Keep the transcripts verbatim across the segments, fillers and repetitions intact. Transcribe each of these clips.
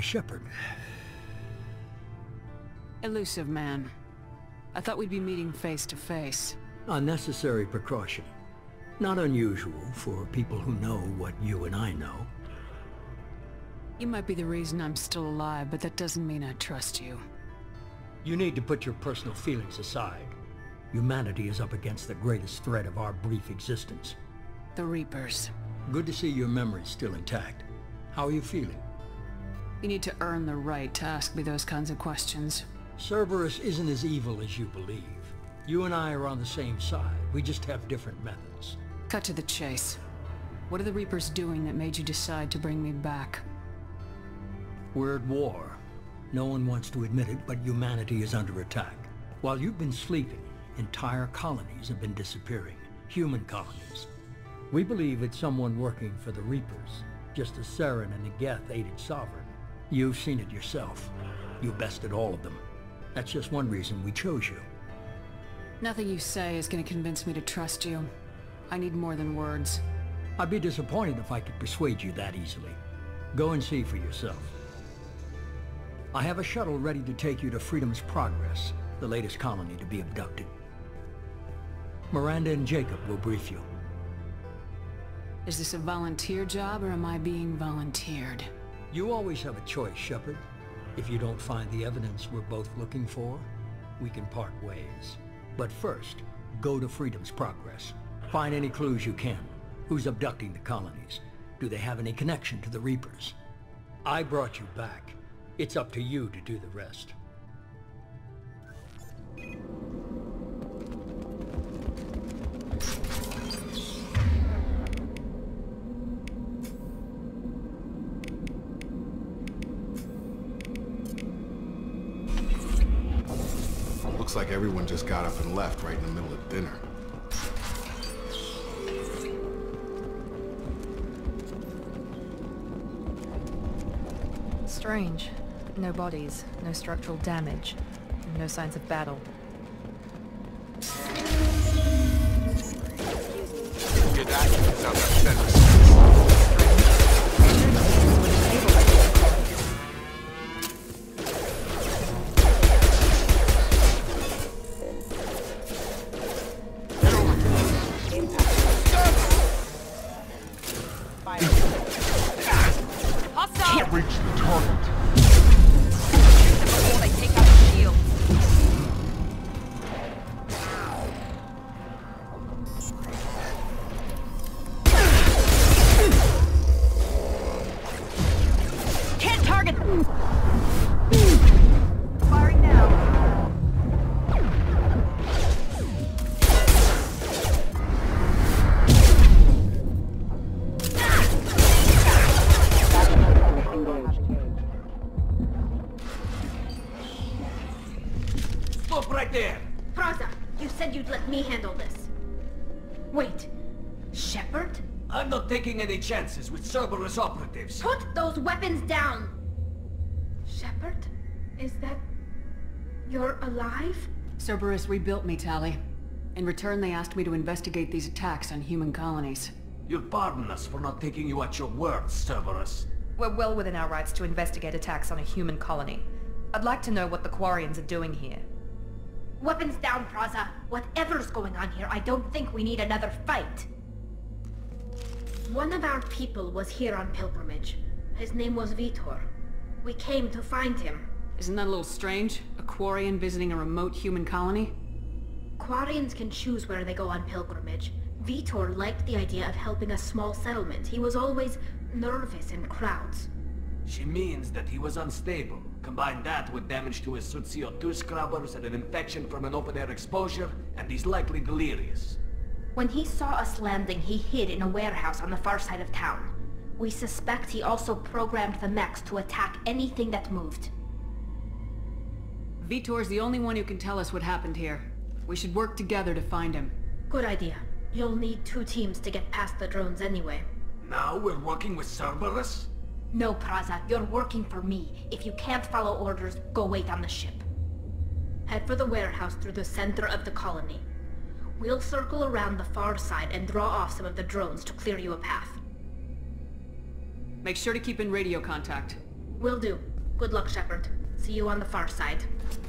Shepard. Elusive man. I thought we'd be meeting face to face. Unnecessary precaution. Not unusual for people who know what you and I know. You might be the reason I'm still alive, but that doesn't mean I trust you. You need to put your personal feelings aside. Humanity is up against the greatest threat of our brief existence. The Reapers. Good to see your memory's still intact. How are you feeling? You need to earn the right to ask me those kinds of questions. Cerberus isn't as evil as you believe. You and I are on the same side. We just have different methods. Cut to the chase. What are the Reapers doing that made you decide to bring me back? We're at war. No one wants to admit it, but humanity is under attack. While you've been sleeping, entire colonies have been disappearing. Human colonies. We believe it's someone working for the Reapers, just as Saren and Negeth aided Sovereign. You've seen it yourself. You bested all of them. That's just one reason we chose you. Nothing you say is going to convince me to trust you. I need more than words. I'd be disappointed if I could persuade you that easily. Go and see for yourself. I have a shuttle ready to take you to Freedom's Progress, the latest colony to be abducted. Miranda and Jacob will brief you. Is this a volunteer job, or am I being volunteered? You always have a choice, Shepard. If you don't find the evidence we're both looking for, we can part ways. But first, go to Freedom's Progress. Find any clues you can. Who's abducting the colonies? Do they have any connection to the Reapers? I brought you back. It's up to you to do the rest. Looks like everyone just got up and left right in the middle of dinner. Strange. No bodies, no structural damage, no signs of battle. Good action sounds like sense. Can't reach the target. Before they take out the shield. Can't target. Firing now. Stop right there! Praza, you said you'd let me handle this. Wait, Shepard? I'm not taking any chances with Cerberus operatives. Put those weapons down! Shepard? Is that... you're alive? Cerberus rebuilt me, Tali. In return, they asked me to investigate these attacks on human colonies. You'll pardon us for not taking you at your word, Cerberus. We're well within our rights to investigate attacks on a human colony. I'd like to know what the Quarians are doing here. Weapons down, Praza. Whatever's going on here, I don't think we need another fight. One of our people was here on pilgrimage. His name was Vitor. We came to find him. Isn't that a little strange? A Quarian visiting a remote human colony? Quarians can choose where they go on pilgrimage. Vitor liked the idea of helping a small settlement. He was always nervous in crowds. She means that he was unstable. Combine that with damage to his suit C O two scrubbers and an infection from an open-air exposure, and he's likely delirious. When he saw us landing, he hid in a warehouse on the far side of town. We suspect he also programmed the mechs to attack anything that moved. Vitor's the only one who can tell us what happened here. We should work together to find him. Good idea. You'll need two teams to get past the drones anyway. Now we're working with Cerberus? No, Praza, you're working for me. If you can't follow orders, go wait on the ship. Head for the warehouse through the center of the colony. We'll circle around the far side and draw off some of the drones to clear you a path. Make sure to keep in radio contact. Will do. Good luck, Shepard. See you on the far side.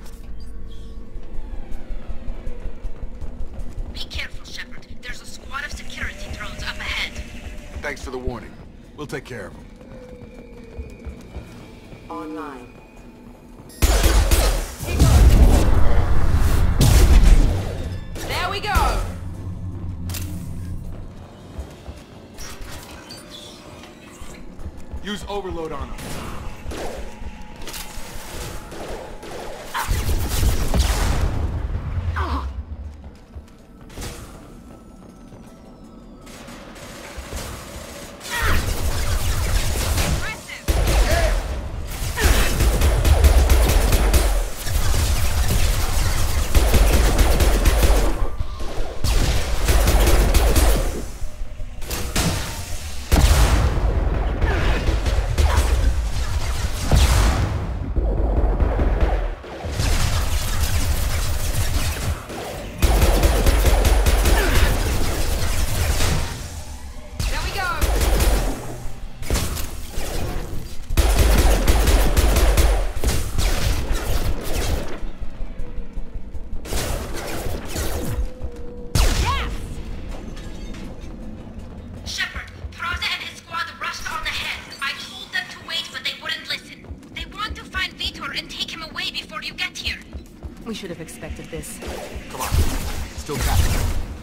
Be careful, Shepard. There's a squad of security drones up ahead. Thanks for the warning. We'll take care of them. Online. There we go! Use overload on them. We should have expected this. Come on. Still captured.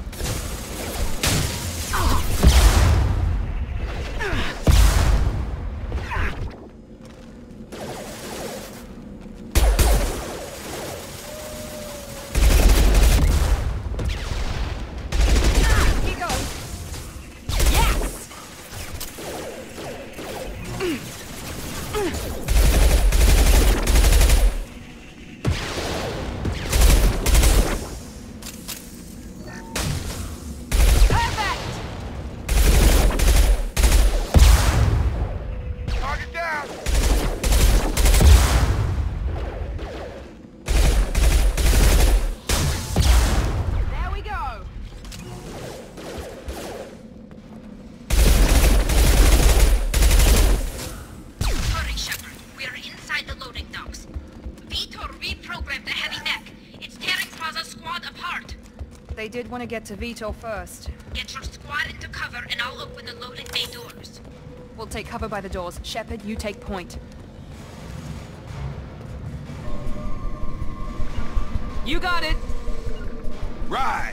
They did want to get to Vitor first. Get your squad into cover and I'll open the loading bay doors. We'll take cover by the doors. Shepard, you take point. You got it! Right!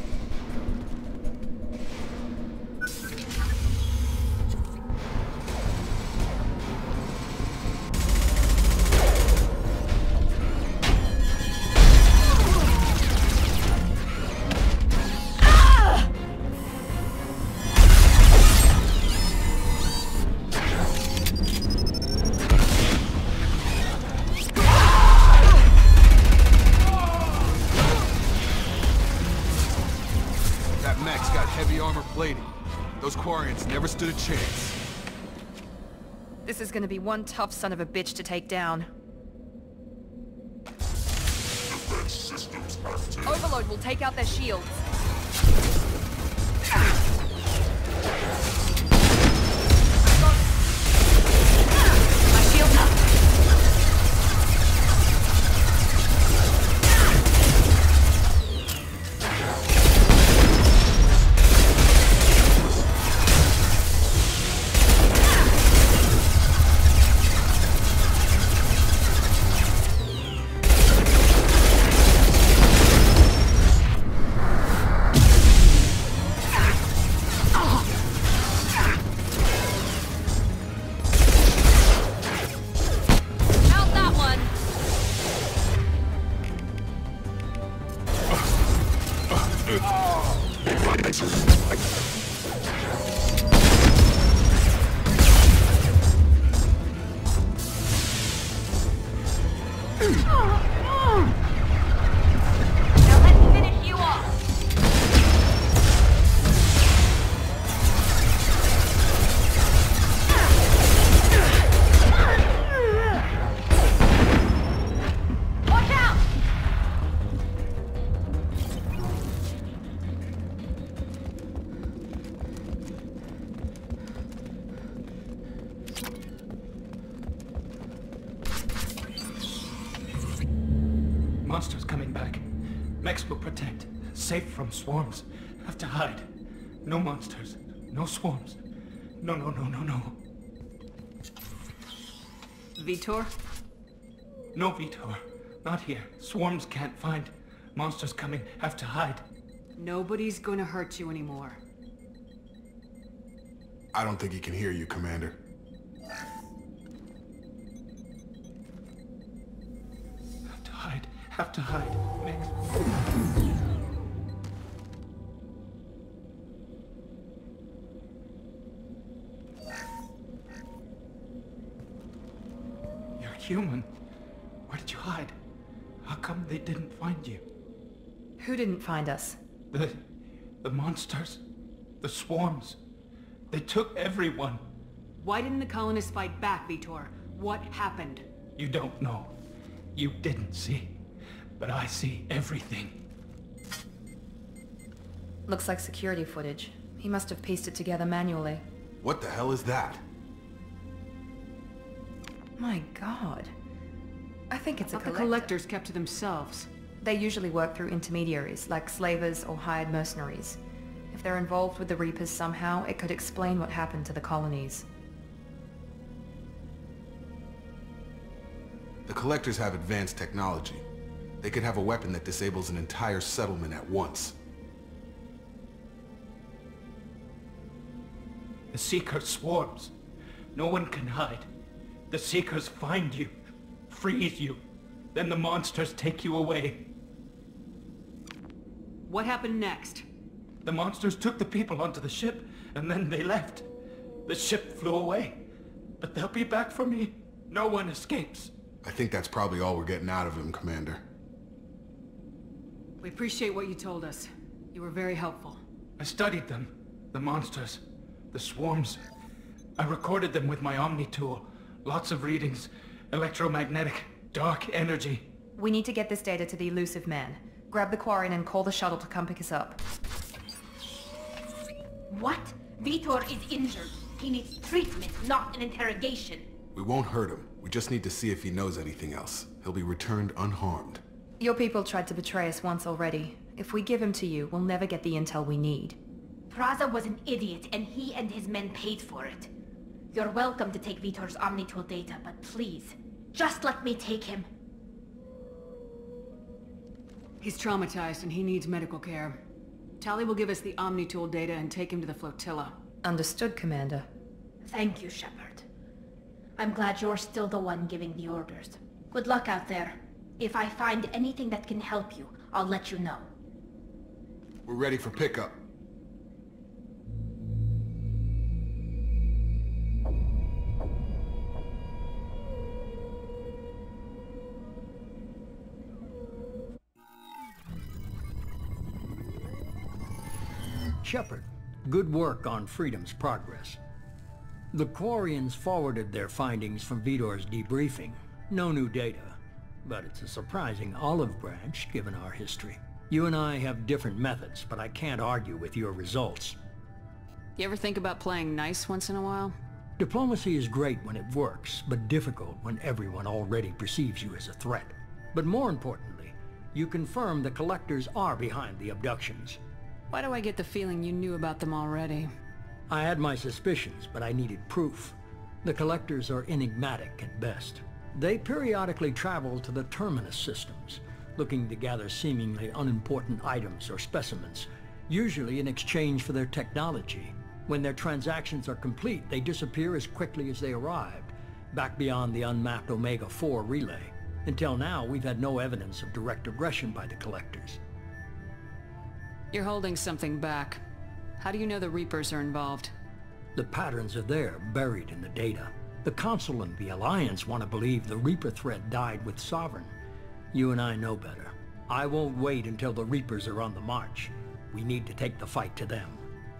Those Quarians never stood a chance. This is gonna be one tough son of a bitch to take down. Overload will take out their shields. My shield's up. Monsters coming back. Mechs will protect. Safe from swarms. Have to hide. No monsters. No swarms. No, no, no, no, no. Vitor? No, Vitor. Not here. Swarms can't find. Monsters coming. Have to hide. Nobody's gonna hurt you anymore. I don't think he can hear you, Commander. Have to hide. Have to hide. Mechs. Human. Where did you hide? How come they didn't find you? Who didn't find us? The... the monsters. The swarms. They took everyone. Why didn't the colonists fight back, Vitor? What happened? You don't know. You didn't see. But I see everything. Looks like security footage. He must have pieced it together manually. What the hell is that? My god. I think it's a I thought the collector. collectors kept to themselves. They usually work through intermediaries, like slavers or hired mercenaries. If they're involved with the Reapers somehow, it could explain what happened to the colonies. The Collectors have advanced technology. They could have a weapon that disables an entire settlement at once. The Seeker swarms. No one can hide. The Seekers find you, freeze you, then the monsters take you away. What happened next? The monsters took the people onto the ship, and then they left. The ship flew away, but they'll be back for me. No one escapes. I think that's probably all we're getting out of him, Commander. We appreciate what you told us. You were very helpful. I studied them, the monsters, the swarms. I recorded them with my Omni tool. Lots of readings. Electromagnetic. Dark energy. We need to get this data to the Elusive Man. Grab the Quarian and call the shuttle to come pick us up. What? Vitor is injured. He needs treatment, not an interrogation. We won't hurt him. We just need to see if he knows anything else. He'll be returned unharmed. Your people tried to betray us once already. If we give him to you, we'll never get the intel we need. Praza was an idiot, and he and his men paid for it. You're welcome to take Vitor's Omnitool data, but please, just let me take him. He's traumatized and he needs medical care. Tali will give us the Omnitool data and take him to the flotilla. Understood, Commander. Thank you, Shepard. I'm glad you're still the one giving the orders. Good luck out there. If I find anything that can help you, I'll let you know. We're ready for pickup. Shepard, good work on Freedom's progress. The Quarians forwarded their findings from Vitor's debriefing. No new data, but it's a surprising olive branch given our history. You and I have different methods, but I can't argue with your results. You ever think about playing nice once in a while? Diplomacy is great when it works, but difficult when everyone already perceives you as a threat. But more importantly, you confirm the Collectors are behind the abductions. Why do I get the feeling you knew about them already? I had my suspicions, but I needed proof. The Collectors are enigmatic at best. They periodically travel to the Terminus systems, looking to gather seemingly unimportant items or specimens, usually in exchange for their technology. When their transactions are complete, they disappear as quickly as they arrived, back beyond the unmapped Omega four relay. Until now, we've had no evidence of direct aggression by the Collectors. You're holding something back. How do you know the Reapers are involved? The patterns are there, buried in the data. The Council and the Alliance want to believe the Reaper threat died with Sovereign. You and I know better. I won't wait until the Reapers are on the march. We need to take the fight to them.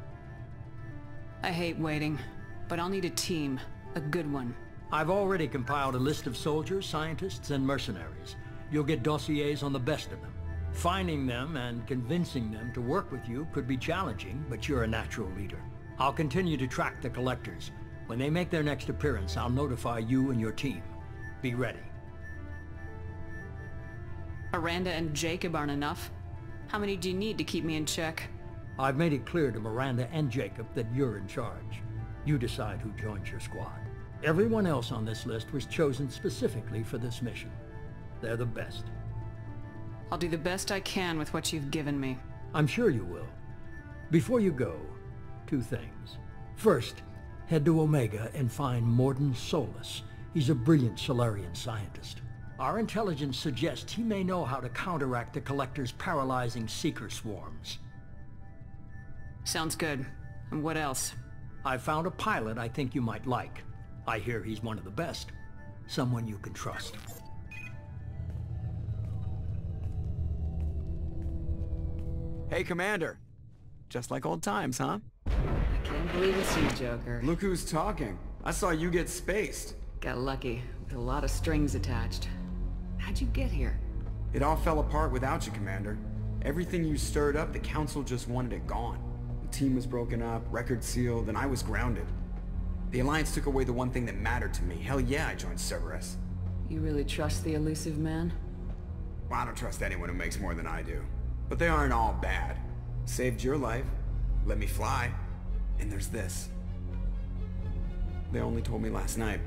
I hate waiting, but I'll need a team. A good one. I've already compiled a list of soldiers, scientists, and mercenaries. You'll get dossiers on the best of them. Finding them and convincing them to work with you could be challenging, but you're a natural leader. I'll continue to track the Collectors. When they make their next appearance, I'll notify you and your team. Be ready. Miranda and Jacob aren't enough. How many do you need to keep me in check? I've made it clear to Miranda and Jacob that you're in charge. You decide who joins your squad. Everyone else on this list was chosen specifically for this mission. They're the best. I'll do the best I can with what you've given me. I'm sure you will. Before you go, two things. First, head to Omega and find Mordin Solus. He's a brilliant Solarian scientist. Our intelligence suggests he may know how to counteract the Collector's paralyzing Seeker swarms. Sounds good. And what else? I found a pilot I think you might like. I hear he's one of the best. Someone you can trust. Hey, Commander. Just like old times, huh? I can't believe it's you, Joker. Look who's talking. I saw you get spaced. Got lucky, with a lot of strings attached. How'd you get here? It all fell apart without you, Commander. Everything you stirred up, the Council just wanted it gone. The team was broken up, record sealed, and I was grounded. The Alliance took away the one thing that mattered to me. Hell yeah, I joined Cerberus. You really trust the elusive man? Well, I don't trust anyone who makes more than I do. But they aren't all bad. Saved your life, let me fly, and there's this. They only told me last night.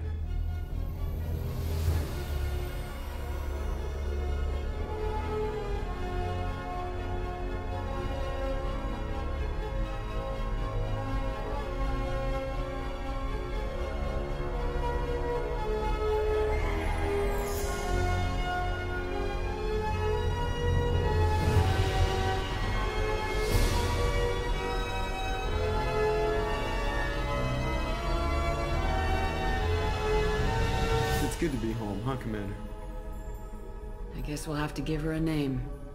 It's good to be home, huh, Commander? I guess we'll have to give her a name.